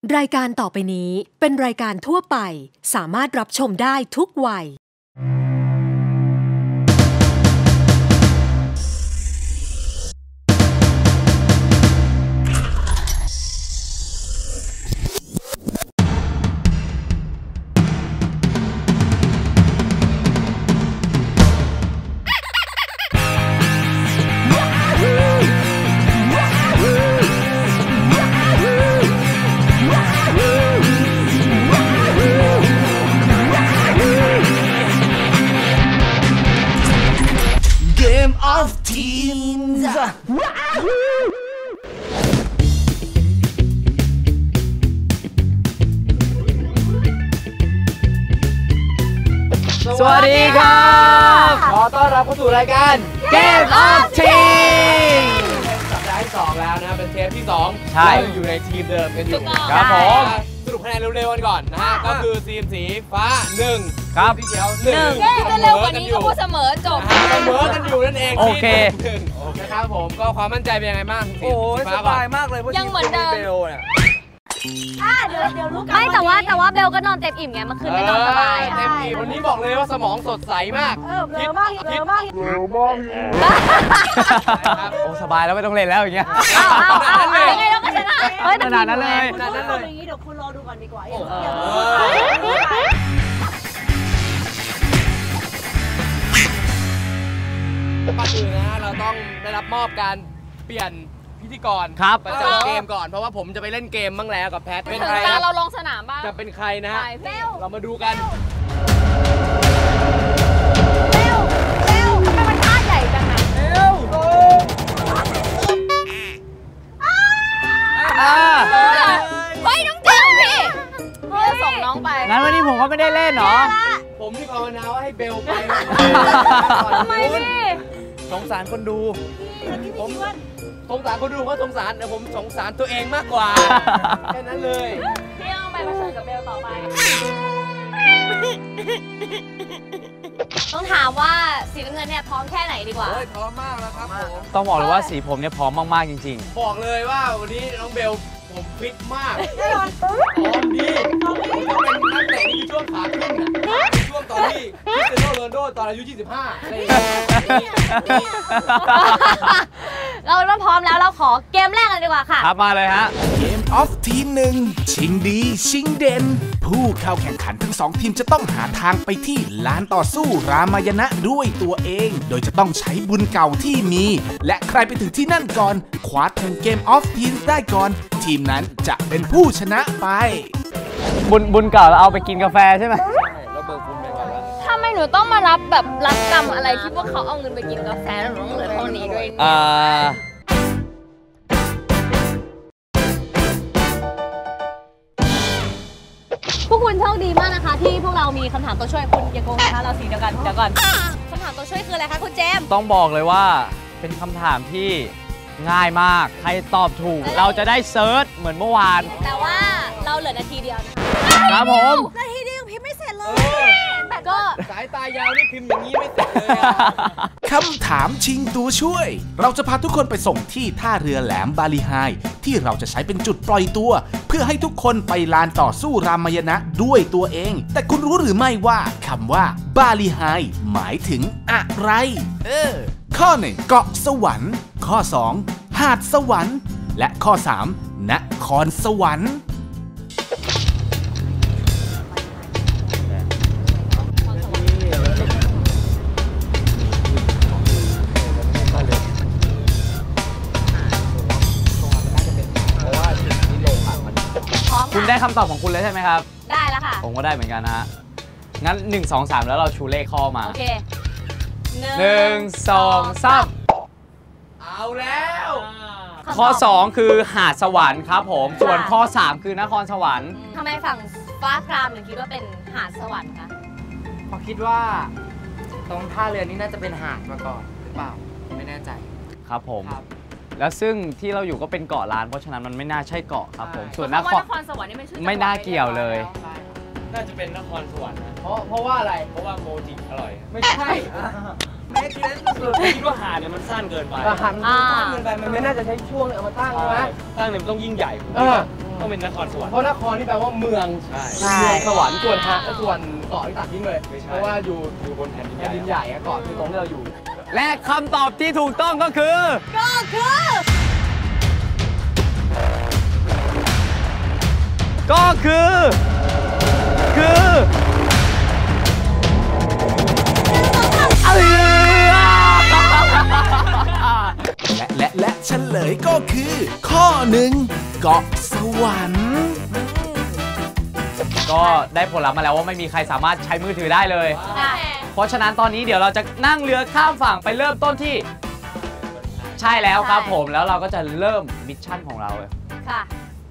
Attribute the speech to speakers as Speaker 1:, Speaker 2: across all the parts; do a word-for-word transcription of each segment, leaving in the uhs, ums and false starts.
Speaker 1: รายการต่อไปนี้เป็นรายการทั่วไปสามารถรับชมได้ทุกวัย
Speaker 2: of Teens
Speaker 3: สวัสดีครับขอต้อนรับเข้าสู่รายการ Game of Teens สัปดาห์ที่สองแล้วนะเป็นเทปที่สองใช่อยู่ในทีมเดิมกันอยู่ครับผมสรุปคะแนนเร็วๆกันก่อนนะฮะก็คือทีมสีฟ้าหนึ่งครับสีเขียวหนึ่ง
Speaker 4: จะเร็วกว่านี้ก็พูดเสมอจบ
Speaker 3: เสมอกันอยู่นั่นเองโอเคนะครับผมก็ความมั่นใจเป็นยังไงบ้างโอ้ยสบายมากเลย
Speaker 4: ยังเหมือนเดิม
Speaker 3: เบลเนี่ย
Speaker 4: ไม่แต่ว่าแต่ว่าเบลก็นอนเต็มอิ่มไงเมื่อคืนไม่นอนสบาย
Speaker 3: เต็มอิ่มวันนี้บอกเลยว่าสมองสดใสมาก
Speaker 4: เออเบลมากเบลมาก
Speaker 3: เบลมากโอ้สบายแล้วไม่ต้องเล่นแล้วอย่างเงี้ย
Speaker 4: เอาเอายังไงเราก็ชนะ
Speaker 3: เฮ้ยขนาดนั้นเลย
Speaker 4: ขนาดนั้นเลยอย่างนี้เดี๋ยวคุณรอดูก่อนดีกว่า
Speaker 3: ก่อนอื่นนะเราต้องได้รับมอบการเปลี่ยนพิธีกรประจำเกมก่อนเพราะว่าผมจะไปเล่นเกมบ้างแล้วกับแพท
Speaker 4: เป็นใครเราลงสนามบ้าง
Speaker 3: จะเป็นใครนะฮะเรามาดูกัน
Speaker 4: เร็วเร็วทำไมมันท่าใหญ่จังนะเร็วเฮ้ยน้องเจมพี่พี่จะส่งน้องไป
Speaker 3: งั้นวันนี้ผมก็ไม่ได้เล่นหรอผมที่ภาวนาว่าให้เบลไป
Speaker 4: ทำไมพี่
Speaker 3: สงสารคนดูผมสงสารคนดูก็สงสารแต่ผมสงสารตัวเองมากกว่าแค่นั้นเลย
Speaker 4: พี่ต้องไปเผชิญกับเบลต่อไปต้องถามว่าสีน้ำเงินเนี่ยพร้อมแค่ไหนดีกว่า
Speaker 3: พร้อมมากแล้วครับผม
Speaker 5: ต้องบอกเลยว่าสีผมเนี่ยพร้อมมากๆจริง
Speaker 3: ๆบอกเลยว่าวันนี้น้องเบลผมฟิตมากพร้อมดีผมเป็นนักเตะที่ช่วงขาขึ้นน่ะช่วงตอนที่คริสเตียโนโรนัลโดตอนอายุยี่สิบห้าอะไรอย่างเงี้ย
Speaker 4: เราเริ่มพร้อมแล้วเราขอเกมแรกกันดีกว่าค่ะ
Speaker 5: ครับมาเลยฮะ
Speaker 2: Game of Teens หนึ่งชิงดีชิงเด่นผู้เข้าแข่งขันทั้งสองทีมจะต้องหาทางไปที่ลานต่อสู้รามายณะด้วยตัวเองโดยจะต้องใช้บุญเก่าที่มีและใครไปถึงที่นั่นก่อนคว้าแทน Game of Teens ได้ก่อนทีมนั้นจะเป็นผู้ชนะไป
Speaker 5: บุญบุญเก่าเราเอาไปกินกาแฟใช่ไหม
Speaker 4: ทำไมหนูต้องมารับแบบรับกรรมอะไรที่พวกเขาเอาเงินไปกินกาแฟแล้วหนูต้องเหลือเท่านี้ด้วย
Speaker 5: อ่า
Speaker 4: พวกคุณโชคดีมากนะคะที่พวกเรามีคำถามตัวช่วยคุณอย่าโกงนะคะเราสีเดียวกันเดี๋ยวก่อนคำถามตัวช่วยคืออะไรคะคุณเจมส์
Speaker 5: ต้องบอกเลยว่าเป็นคำถามที่ง่ายมากใครตอบถูกเราจะได้เซิร์ชเหมือนเมื่อวาน
Speaker 4: แต่ว่าเราเหลือนาทีเดียวนะคะ
Speaker 5: ครับผม
Speaker 4: นาทีเดียวพิมพ์ไม่เสร็จเลยแต่ก็
Speaker 3: สายตายาวนี่พิมพ์อย่างนี้ไม่เสร็จเลย
Speaker 2: คำถามชิงตัวช่วยเราจะพาทุกคนไปส่งที่ท่าเรือแหลมบาลีไฮที่เราจะใช้เป็นจุดปล่อยตัวเพื่อให้ทุกคนไปลานต่อสู้รามายณะด้วยตัวเองแต่คุณรู้หรือไม่ว่าคำว่าบาลีไฮหมายถึงอะไรเออข้อหนึ่งเกาะสวรรค์ข้อสองหาดสวรรค์และข้อสามนครสวรรค์
Speaker 5: คุณได้คำตอบของคุณแล้วใช่ไหมครับ
Speaker 4: ได้แล้วค่ะ
Speaker 5: ผมก็ได้เหมือนกันนะฮะงั้นหนึ่ง สอง สามแล้วเราชูเลขข้อมา
Speaker 4: โอเค
Speaker 5: หนึ่ง สอง สาม
Speaker 3: เอาแล้ว
Speaker 5: ข้อสองคือหาดสวรรค์ครับผมส่วนข้อสามคือนครสวรรค์
Speaker 4: ทำไมฝั่งฟ้าครามถึงคิดว่าเป็นหาดสวรรค์คะ
Speaker 6: เพราะคิดว่าตรงท่าเรือนี้น่าจะเป็นหาดมาก่อนหรือเปล่าไม่แน่ใจ
Speaker 5: ครับผมแล้วซึ่งที่เราอยู่ก็เป็นเกาะล้านเพราะฉะนั้นมันไม่น่าใช่เกาะครับผม
Speaker 4: ส่วนนครสวรรค์นี่ไม่ใช่
Speaker 5: ไม่น่าเกี่ยวเลย
Speaker 7: น่าจะเป็นนครสวรรค์นะ
Speaker 3: เพราะเพราะว่าอะไร
Speaker 7: เพราะว่าโมจิอร่อย
Speaker 3: ไม่ใช่
Speaker 7: แม่คิดว่าคิดว่าหาดเนี่ยมันสั้นเกินไป
Speaker 3: หาดมันสั้นเกินไปมันไม่น่าจะใช้ช่วงเอามาตั้งใช่ไหม
Speaker 7: ตั้งเนี่ยมันต้องยิ่งใหญ่
Speaker 3: เออ
Speaker 7: ต้องเป็นนครสวรรค์
Speaker 3: เพราะนครนี่แปลว่าเมือง
Speaker 5: ใช่
Speaker 3: เมืองสวรรค์ส่วนฮะส่วนเกาะที่ตัดทิ้งเลย
Speaker 7: ไม่ใช่
Speaker 3: เพราะว่าอยู่
Speaker 7: อยู่บนแผ่นดินให
Speaker 3: แผ่
Speaker 7: ญ่
Speaker 3: นดินใหญ่อะเกาะคือตรงที่เราอยู่
Speaker 5: และคำตอบที่ถูกต้องก็คือ
Speaker 4: ก็คือ
Speaker 5: ก็คือ คือเออ
Speaker 2: และและและเฉลยก็คือ ข้อหนึ่งเกาะสวรรค์
Speaker 5: ก็ได้ผลลัพธ์มาแล้วว่าไม่มีใครสามารถใช้มือถือได้เลย เพราะฉะนั้นตอนนี้เดี๋ยวเราจะนั่งเรือข้ามฝั่งไปเริ่มต้นที่ ใช่แล้วครับผมแล้วเราก็จะเริ่มมิชชั่นของเราเลย
Speaker 4: ค่ะ ไป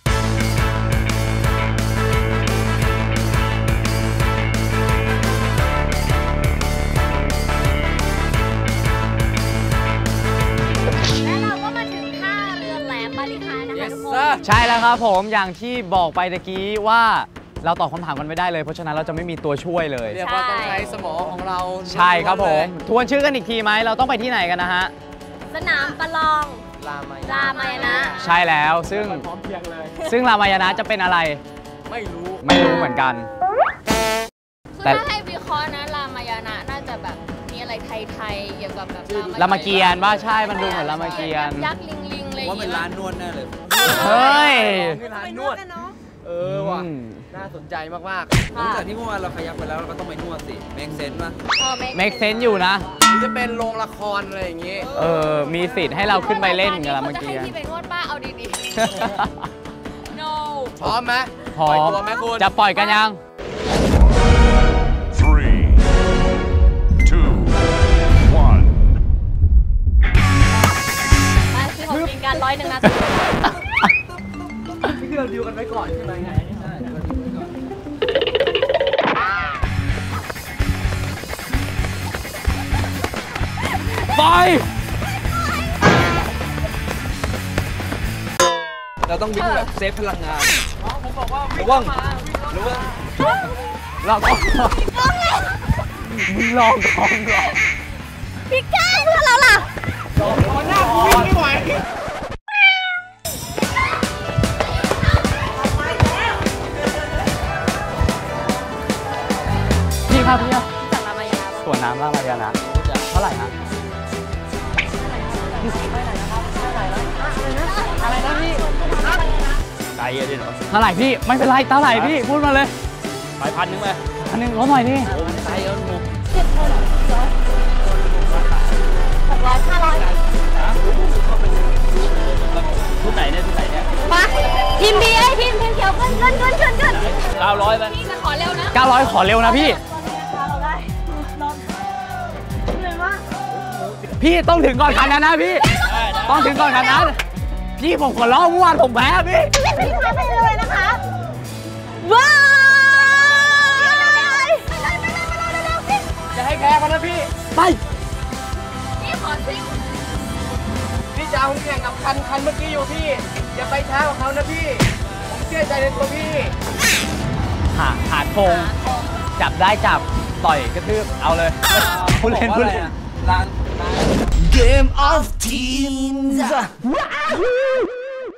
Speaker 4: และเราก็มาถึงท่าเรือแหลมบาลีไฮนะคะทุกคน
Speaker 5: ใช่แล้วครับผมอย่างที่บอกไปตะกี้ว่าเราตอบคำถามกันไม่ได้เลยเพราะฉะนั้นเราจะไม่มีตัวช่วยเลย
Speaker 3: เรียกว่าต้องใช้สมองของเรา
Speaker 5: ใช่ครับผมทวนชื่อกันอีกทีไหมเราต้องไปที่ไหนกันนะฮะ
Speaker 4: สนามประลอง
Speaker 3: ลามาย
Speaker 4: รามายณะ
Speaker 5: ใช่แล้วซึ่ง
Speaker 3: พร้อมเพียงเลย
Speaker 5: ซึ่งรามายณะจะเป็นอะไร
Speaker 3: ไม่รู้
Speaker 5: ไม่รู้เหมือนกัน
Speaker 8: คือ
Speaker 5: แต่
Speaker 8: ถ้าให้วิเคราะห์นะรามายณะน่าจะแบบมีอะไรไทยๆเกี่ยวกับแบบ
Speaker 5: รามเกียรติ์ว่าใช่มันดูเหมือนรามเกียรติ์
Speaker 8: ยักษ์ลิงลิงอะไรอย่าง
Speaker 6: ว่าเป็น
Speaker 8: เงี้ย
Speaker 6: ร้านนวดแน่เลย
Speaker 5: เฮ้ย
Speaker 3: นี่ร้านนวดเออว่ะ
Speaker 5: อืม
Speaker 3: น่าสนใจมาก
Speaker 6: หลังจากที่เมื่อวานเราขยับไปแล้วเราก็ต้องไปนวดสิเมกเซนป่ะ
Speaker 8: เออ make
Speaker 5: make sense อยู่นะ
Speaker 3: ๆหรือจะเป็นโรงละครอะไรอย่างงี้
Speaker 5: เออมีสิทธิ์ให้เราขึ้นไปเล่นกับรามเกียร
Speaker 8: จะให้
Speaker 5: ติ์
Speaker 8: พี่ไปนวดป้าเอาดีๆ no
Speaker 3: พร้อมไหม
Speaker 5: พร้อ
Speaker 3: ปล่อย
Speaker 5: ม
Speaker 3: ตัวไหมคุณ
Speaker 5: จะปล่อยกันยัง
Speaker 9: Three, two, one.
Speaker 4: ไปซื้อของกินกันร้อยหนึ่งนะ
Speaker 3: นี่คือเราดิวกันไว้ก่อนใช่ไหมใช่
Speaker 5: ปล่อย
Speaker 6: เราต้องวิ่งแบบเซฟพลังงาน
Speaker 3: ผมบอกว่า
Speaker 6: ระวังระวัง
Speaker 5: เราก็มึงลองของลอง
Speaker 4: พี่ก้าวแล้วเราล่ะ
Speaker 3: มันหน้ากูวิ่งไม่ไหว
Speaker 5: พี่ครับพี่ครับ
Speaker 4: สั่งรามายณะ
Speaker 5: ส่วนน้ำรามายณะเท่าไหร่ฮะ
Speaker 3: อะไรนะพี่
Speaker 7: ไกลอะดิเหรอ
Speaker 5: เท่าไหร่พี่ไม่เป็นไรเท่าไหร่พี่พูดมาเลย
Speaker 7: ไปพันหนึงไหม
Speaker 5: อันหนึงลดหน่อยดิ
Speaker 7: ไกลเอาหนู
Speaker 4: หกร้อยห้าร้อย
Speaker 7: ทุกไหนเนี่ยทุกไหนเนี่ย
Speaker 4: มาทีมบีไอทีมทีมเขียวขึ้นขึ้นขึ้นขึ้นขึ้น
Speaker 7: เก้าร้อยไป
Speaker 8: พี่จะขอเร็วนะ
Speaker 5: เก้าร้อยขอเร็วนะพี่
Speaker 4: เราได้รถเหนื่อยมาก
Speaker 5: พี่ต้องถึงก่อนคันนั้นนะพี่ ต้องถึงก่อนคันนั้น พี่ผมขอร้องเมื่อวานผมแพ้พี่
Speaker 4: พี่พาไปเลยนะคะว้าย
Speaker 3: จะให้แพ้มันนะพี่
Speaker 5: ไป
Speaker 8: พี่ขอซิง
Speaker 3: พี่จะเอาแข่งกับคันคันเมื่อกี้อยู่พี่ อย่าไปช้ากว่าเขานะพี่ ผมเชื่อใจในตัวพี่
Speaker 5: หาหาโคงจับได้จับต่อยกระทืบเอาเลยพูดเล่นพูดเล่น
Speaker 6: ร้าน
Speaker 2: Game of Teens